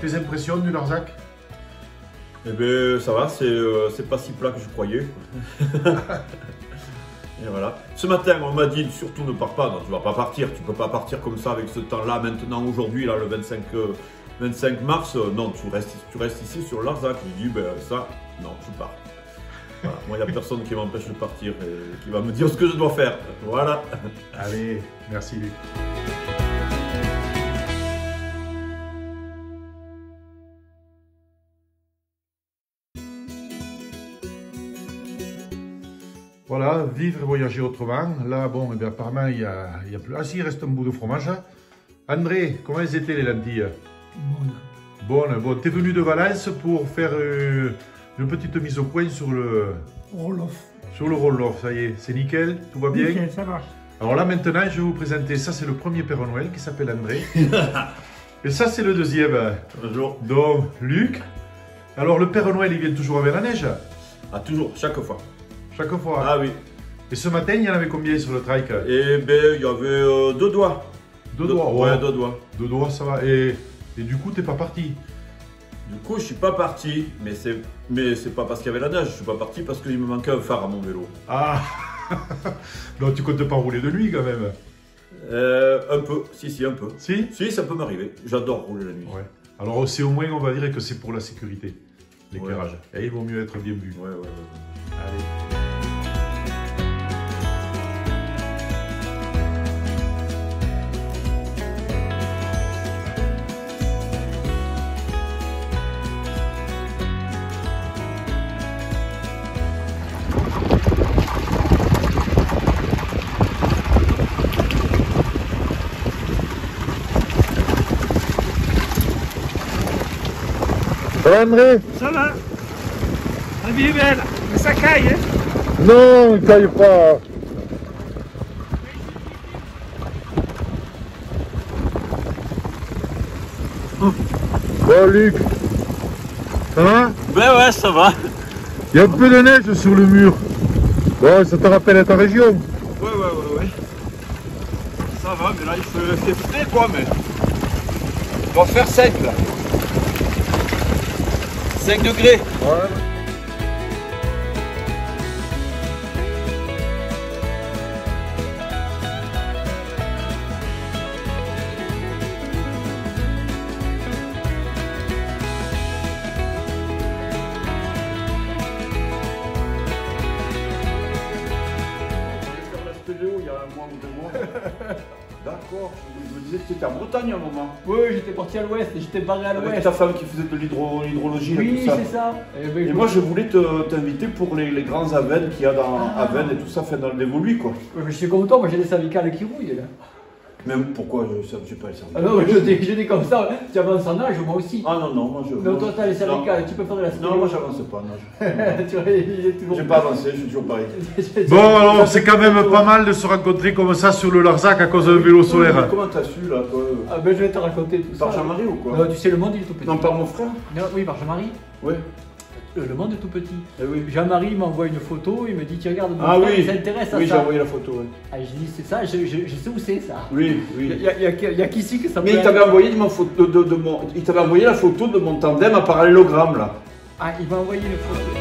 tes impressions du Larzac? Eh bien, ça va, c'est pas si plat que je croyais. Et voilà. Ce matin, on m'a dit surtout ne pars pas. Non, tu vas pas partir. Tu peux pas partir comme ça avec ce temps-là. Maintenant, aujourd'hui, là, le 25 mars, non, tu restes ici sur Larzac. Je dis, ben ça, non, je pars. Voilà. Moi, il n'y a personne qui m'empêche de partir et qui va me dire ce que je dois faire. Voilà. Allez, merci Luc. Voilà, vivre et voyager autrement. Là, bon, eh bien, apparemment, il y a plus... Ah si, il reste un bout de fromage. André, comment elles étaient les lentilles? Bonnes. Bon, t'es venu de Valence pour faire une petite mise au point sur le... Roloff. Sur le Roloff, ça y est, c'est nickel, tout va bien? Nickel, ça marche. Alors là, maintenant, je vais vous présenter, ça c'est le premier Père Noël qui s'appelle André. Et ça, c'est le deuxième. Bonjour. Donc, Luc. Alors, le Père Noël, il vient toujours avec la neige? Ah, toujours, chaque fois. Chaque fois. Ah oui. Et ce matin, il y en avait combien sur le trike? Eh bien, il y avait 2 doigts. 2 doigts, ouais. 2 doigts. 2 doigts, ça va. Et du coup, t'es pas parti? Du coup, je suis pas parti, mais c'est pas parce qu'il y avait la neige, je suis pas parti parce qu'il me manquait un phare à mon vélo. Ah. Non, tu comptes pas rouler de nuit quand même? Un peu, si, un peu. Si? Si, ça peut m'arriver. J'adore rouler la nuit. Ouais. Alors, c'est au moins, on va dire que c'est pour la sécurité, l'éclairage. Ouais. Et il vaut mieux être bien vu. Ouais. Allez. Ça va André? Ça va. La vie est belle, mais ça caille, hein? Non, il caille pas. Bon Luc, ça va? Ben ouais, ça va. Il y a un peu de neige sur le mur. Bon, ça te rappelle ta région? Ouais. Ça va, mais là il fait frais quoi, mais... Il doit faire 5 là. 5 degrés. Ouais. Il y a un mois ou 2 mois. D'accord, je me disais que tu étais en Bretagne à un moment. Oui, j'étais parti à l'ouest, j'étais barré à Avec l'ouest. ta femme qui faisait de l'hydrologie. Oui, tout ça. c'est ça. Et moi je voulais t'inviter pour les grands Avennes qu'il y a dans Avennes et tout ça, fait dans l'évolué quoi. Ouais, mais je suis comme toi, moi j'ai des cervicales qui rouillent là. Même pourquoi je sais pas les cervicales. Ah non, mais je dis comme ça, tu avances en âge, moi aussi. Ah non, moi je. Mais toi t'as les cervicales, tu peux faire de la Non, moi j'avance pas, non. Tu vois, il est toujours. J'ai pas avancé, je suis toujours pareil. Bon, alors c'est quand même pas mal de se rencontrer comme ça sur le Larzac à cause d'un vélo solaire. Comment t'as su là toi? Ah ben je vais te raconter tout ça. Par Jean-Marie ou quoi? Non, tu sais, le monde il est tout petit. Non, par mon frère? Non, oui, par Jean-Marie. Oui. Le monde est tout petit. Eh oui. Jean-Marie m'envoie une photo, il me dit tu regardes mon Ah frère, oui, il s'intéresse à oui, j'ai ça. envoyé la photo. Oui, Ah, je dis c'est ça, je sais où c'est ça. oui. Il y a qu'ici que ça Mais peut il t'avait être. envoyé il t'avait envoyé la photo de mon tandem à parallélogramme là. Ah, il m'a envoyé une photo.